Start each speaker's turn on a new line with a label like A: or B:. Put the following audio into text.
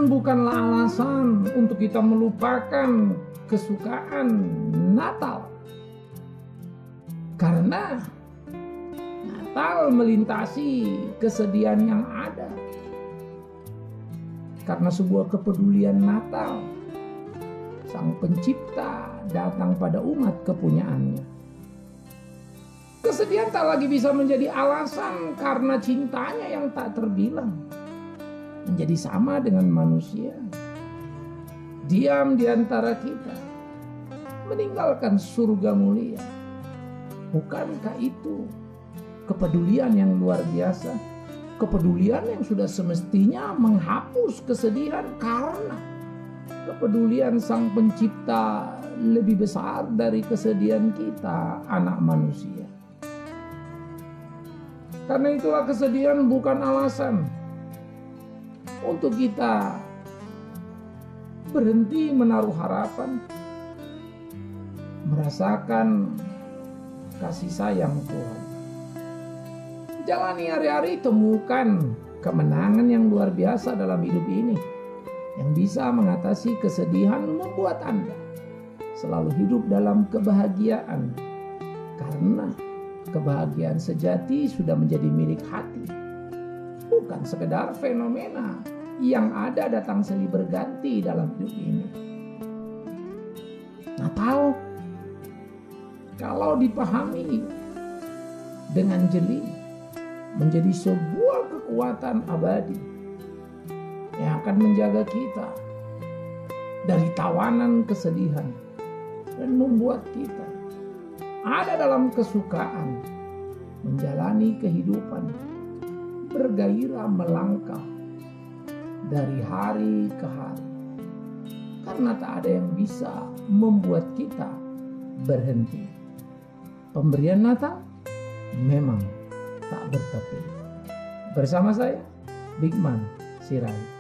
A: Kesedihan bukanlah alasan untuk kita melupakan kesukaan Natal. Karena Natal melintasi kesedihan yang ada. Karena sebuah kepedulian Natal, Sang Pencipta datang pada umat kepunyaannya. Kesedihan tak lagi bisa menjadi alasan karena cintanya yang tak terbilang. Menjadi sama dengan manusia. Diam di antara kita. Meninggalkan surga mulia. Bukankah itu kepedulian yang luar biasa? Kepedulian yang sudah semestinya menghapus kesedihan, karena kepedulian Sang Pencipta lebih besar dari kesedihan kita, anak manusia. Karena itulah kesedihan bukan alasan untuk kita berhenti menaruh harapan, merasakan kasih sayang Tuhan. Jalani hari-hari, temukan kemenangan yang luar biasa dalam hidup ini, yang bisa mengatasi kesedihan, membuat Anda selalu hidup dalam kebahagiaan. Karena kebahagiaan sejati sudah menjadi milik hati. Bukan sekedar fenomena yang ada datang silih berganti dalam hidup ini. Natal, kalau dipahami dengan jeli, menjadi sebuah kekuatan abadi yang akan menjaga kita dari tawanan kesedihan dan membuat kita ada dalam kesukaan menjalani kehidupan, bergairah melangkah dari hari ke hari. Karena tak ada yang bisa membuat kita berhenti. Pemberian Natal memang tak bertepi. Bersama saya, Bigman Sirait.